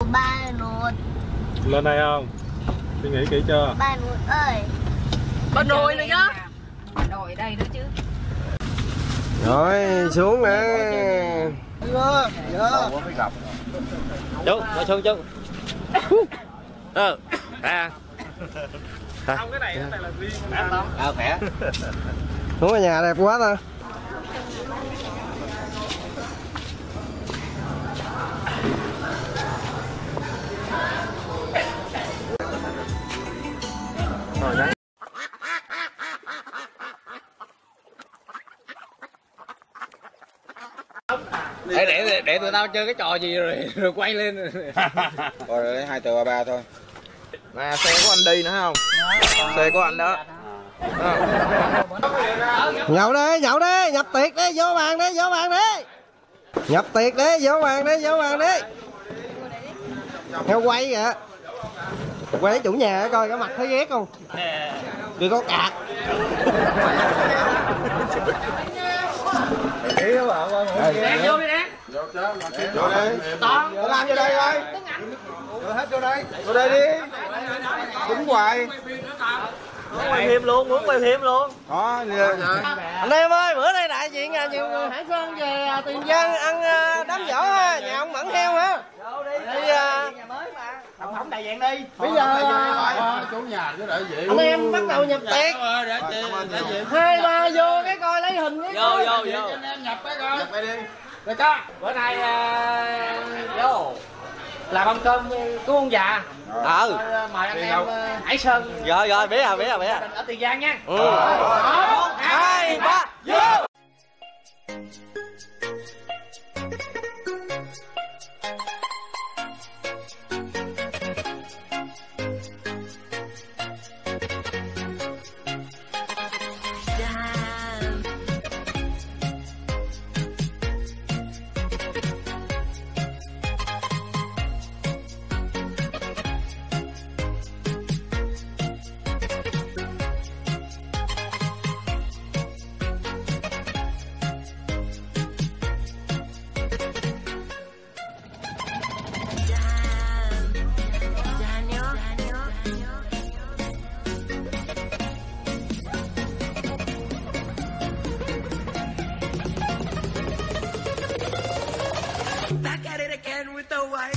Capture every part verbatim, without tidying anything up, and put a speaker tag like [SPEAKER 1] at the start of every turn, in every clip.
[SPEAKER 1] ba nút.
[SPEAKER 2] Lên đây không? Suy nghĩ kỹ chưa?
[SPEAKER 1] Ba nút ơi.
[SPEAKER 3] Ba nồi nữa nhá.
[SPEAKER 4] Bà nồi đây nữa chứ.
[SPEAKER 5] Rồi xuống nè.
[SPEAKER 6] Chú, ngồi xuống chú. Ừ. À.
[SPEAKER 2] Không, cái này cái này là riêng không?
[SPEAKER 6] À khỏe.
[SPEAKER 5] Xuống ở nhà đẹp quá ta.
[SPEAKER 6] Để để để tụi tao chơi cái trò gì rồi rồi quay lên.
[SPEAKER 5] Rồi hai từ ba ba thôi. Nè xe của anh đi nữa không? Xe của anh đó. Nhậu đi, nhậu đi, nhập tiệc đi, vô bàn đi, vô bàn đi. Nhập tiệc đi, vô bàn đi, vô bàn đi. Theo quay kìa. Quay lấy chủ nhà coi cái mặt thấy ghét không? Đừng có cạc.
[SPEAKER 3] Đang vô đi nè.
[SPEAKER 5] Vô đi. Toàn. Làm vô đây coi. Vô hết vô đây. Vô đây đi. Đứng hoài.
[SPEAKER 3] Muốn quay phim luôn, muốn quay phim luôn.
[SPEAKER 5] Đó, anh em ơi, bữa nay đại diện nhiều người Hải Sơn về Tiền Giang ăn đám giỗ ha, nhà ông Mẫn Heo ha. Đi
[SPEAKER 3] Tổng thống đại diện đi.
[SPEAKER 5] bây giờ
[SPEAKER 7] chủ nhà chứ đại diện.
[SPEAKER 5] anh em bắt đầu nhập tiệc. Hai ba vô cái coi lấy hình cái.
[SPEAKER 3] Vô vô vô.
[SPEAKER 7] Anh em nhập cái coi.
[SPEAKER 5] Nhập đi.
[SPEAKER 3] Rồi cho. Bữa nay vô. Làm ăn cơm của ông già.
[SPEAKER 6] Ừ.
[SPEAKER 3] Mời anh em Hải Sơn.
[SPEAKER 6] Rồi rồi, biết rồi, biết rồi, biết rồi.
[SPEAKER 3] Ở Tiền Giang nha.
[SPEAKER 6] Ừ. một, hai, ba, vô.
[SPEAKER 8] Back at it again with the white.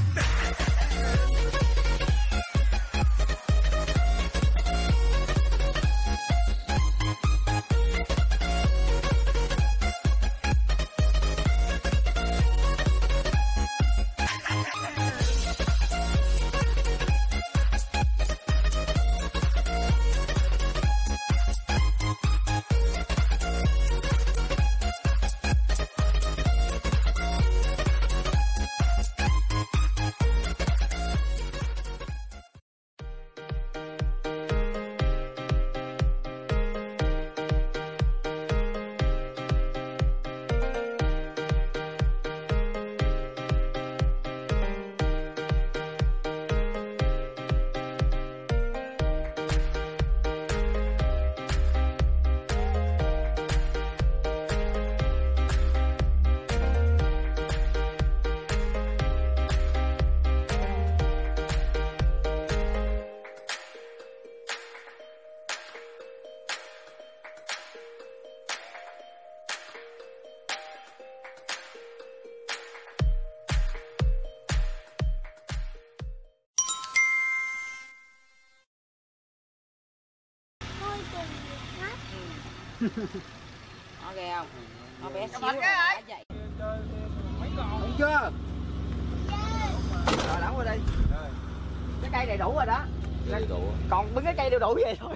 [SPEAKER 4] Nó ghê không? Nó bé xíu rồi, đã vậy.
[SPEAKER 5] Đúng chưa? Rồi đóng qua đây.
[SPEAKER 3] Cái cây đầy đủ rồi đó.
[SPEAKER 6] Đầy đủ.
[SPEAKER 3] Còn bưng cái cây đều đủ vậy thôi.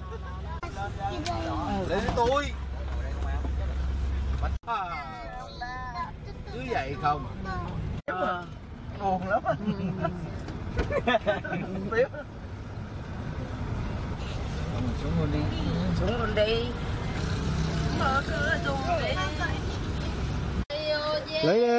[SPEAKER 5] Để tôi. Cứ vậy không? Buồn lắm.
[SPEAKER 4] Xuống luôn đi. Xuống luôn đi. Mở cửa dùng đi.
[SPEAKER 5] Lấy đi.